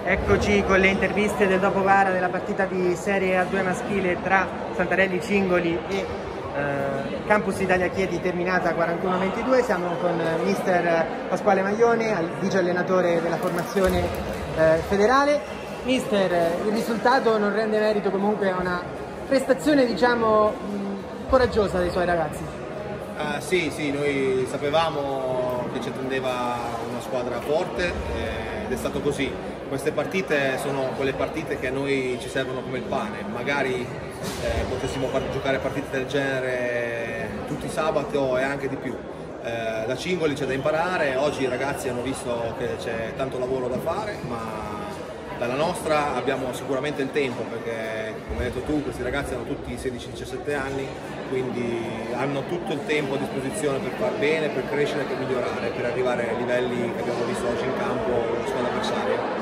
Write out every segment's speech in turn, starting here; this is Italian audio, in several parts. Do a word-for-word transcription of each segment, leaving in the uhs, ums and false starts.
Eccoci con le interviste del dopogara della partita di Serie A due maschile tra Santarelli Cingoli e eh, Campus Italia Chieti, terminata quarantuno a ventidue. Siamo con mister Pasquale Maglione, vice allenatore della formazione eh, federale. Mister, il risultato non rende merito comunque a una prestazione, diciamo, mh, coraggiosa dei suoi ragazzi. Uh, sì, sì, noi sapevamo che ci attendeva una squadra forte eh, ed è stato così. Queste partite sono quelle partite che a noi ci servono come il pane. Magari eh, potessimo giocare partite del genere tutti i sabati e anche di più. Eh, da Cingoli c'è da imparare, oggi i ragazzi hanno visto che c'è tanto lavoro da fare, ma dalla nostra abbiamo sicuramente il tempo, perché come hai detto tu questi ragazzi hanno tutti sedici diciassette anni, quindi hanno tutto il tempo a disposizione per far bene, per crescere, per migliorare, per arrivare ai livelli che abbiamo visto oggi in campo con la squadra avversaria.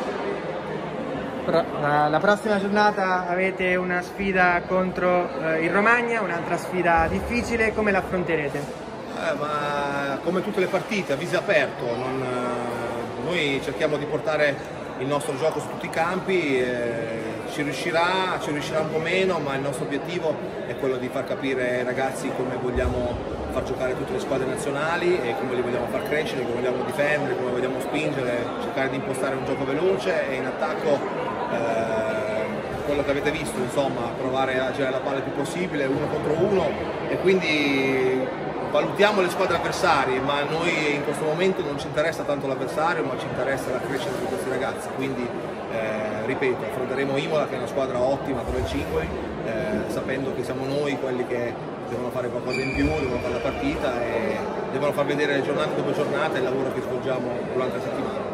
La prossima giornata avete una sfida contro eh, il Romagna, un'altra sfida difficile, come la affronterete? Eh, ma come tutte le partite, a viso aperto, non, eh, noi cerchiamo di portare il nostro gioco su tutti i campi, eh, ci riuscirà, ci riuscirà un po' meno, ma il nostro obiettivo è quello di far capire ai ragazzi come vogliamo far giocare tutte le squadre nazionali e come li vogliamo far crescere, come vogliamo difendere, come vogliamo spingere, cercare di impostare un gioco veloce e in attacco eh, quello che avete visto, insomma, provare a girare la palla il più possibile, uno contro uno, e quindi valutiamo le squadre avversarie, ma a noi in questo momento non ci interessa tanto l'avversario, ma ci interessa la crescita di questi ragazzi, quindi eh, ripeto, affronteremo Imola, che è una squadra ottima come il Cingoli, eh, sapendo che siamo noi quelli che devono fare qualcosa in più, devono fare la partita e devono far vedere giornata dopo giornata il lavoro che svolgiamo durante la settimana.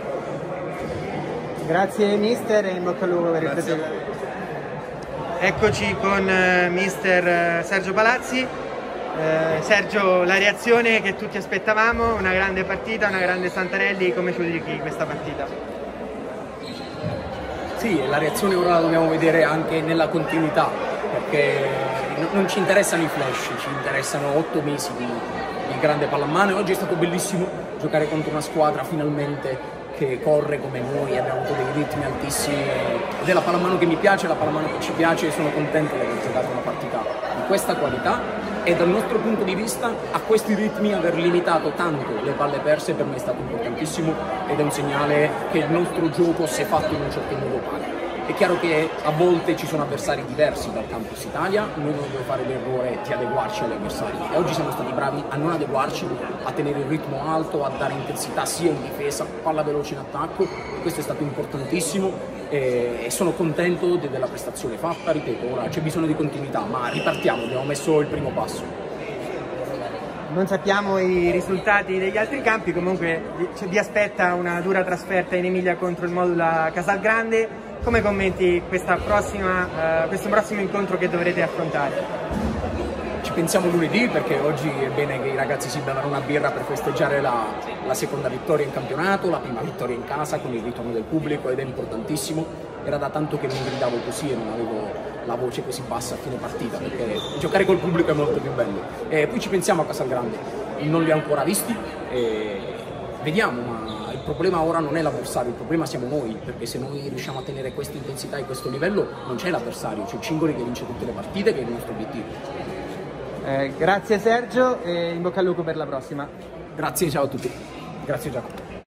Grazie mister e in bocca al lupo per il proseguo. Eccoci con uh, mister Sergio Palazzi. Uh, Sergio, la reazione che tutti aspettavamo, una grande partita, una grande Santarelli, come giudichi questa partita? Sì, la reazione ora la dobbiamo vedere anche nella continuità, perché non ci interessano i flash, ci interessano otto mesi di, di grande pallamano, e oggi è stato bellissimo giocare contro una squadra finalmente che corre come noi, abbiamo avuto dei ritmi altissimi ed è la pallamano che mi piace, la pallamano che ci piace, e sono contento di aver giocato una partita di questa qualità e dal nostro punto di vista a questi ritmi aver limitato tanto le palle perse per me è stato importantissimo ed è un segnale che il nostro gioco, se fatto in un certo modo, paga. È chiaro che a volte ci sono avversari diversi dal Campus Italia, noi non dobbiamo fare l'errore di adeguarci agli avversari e oggi siamo stati bravi a non adeguarci, a tenere il ritmo alto, a dare intensità sia in difesa, palla veloce in attacco, questo è stato importantissimo e sono contento della prestazione fatta, ripeto, ora c'è bisogno di continuità, ma ripartiamo, abbiamo messo il primo passo. Non sappiamo i risultati degli altri campi, comunque vi aspetta una dura trasferta in Emilia contro il Modula Casalgrande. Come commenti questa prossima, uh, questo prossimo incontro che dovrete affrontare? Ci pensiamo lunedì, perché oggi è bene che i ragazzi si bevano una birra per festeggiare la, la seconda vittoria in campionato, la prima vittoria in casa con il ritorno del pubblico, ed è importantissimo. Era da tanto che non gridavo così e non avevo la voce così bassa a fine partita, perché giocare col pubblico è molto più bello. E poi ci pensiamo a Casalgrande, non li ho ancora visti e vediamo, ma il problema ora non è l'avversario, il problema siamo noi, perché se noi riusciamo a tenere questa intensità e questo livello non c'è l'avversario, c'è il Cingoli che vince tutte le partite, che è il nostro obiettivo. Eh, grazie Sergio e in bocca al lupo per la prossima. Grazie, ciao a tutti. Grazie Giacomo.